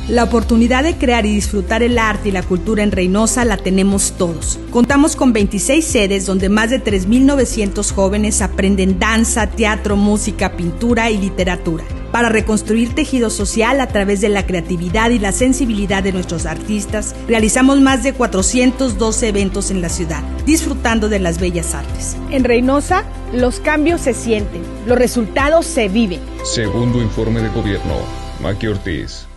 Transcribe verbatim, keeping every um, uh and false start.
La oportunidad de crear y disfrutar el arte y la cultura en Reynosa la tenemos todos. Contamos con veintiséis sedes donde más de tres mil novecientos jóvenes aprenden danza, teatro, música, pintura y literatura. Para reconstruir tejido social a través de la creatividad y la sensibilidad de nuestros artistas, realizamos más de cuatrocientos doce eventos en la ciudad, disfrutando de las bellas artes. En Reynosa, los cambios se sienten, los resultados se viven. Segundo informe de gobierno, Maqui Ortiz.